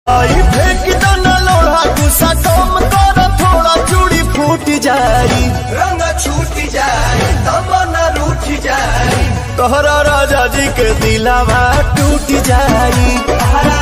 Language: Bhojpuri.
आई फेंक दो न लोढ़ा गुस्सा कम कर थोड़ा चूड़ी फूट जाई रंग छूट जाई तमन्ना रूठ जाई तोहरा राजा जी के दिलावा टूट जाई।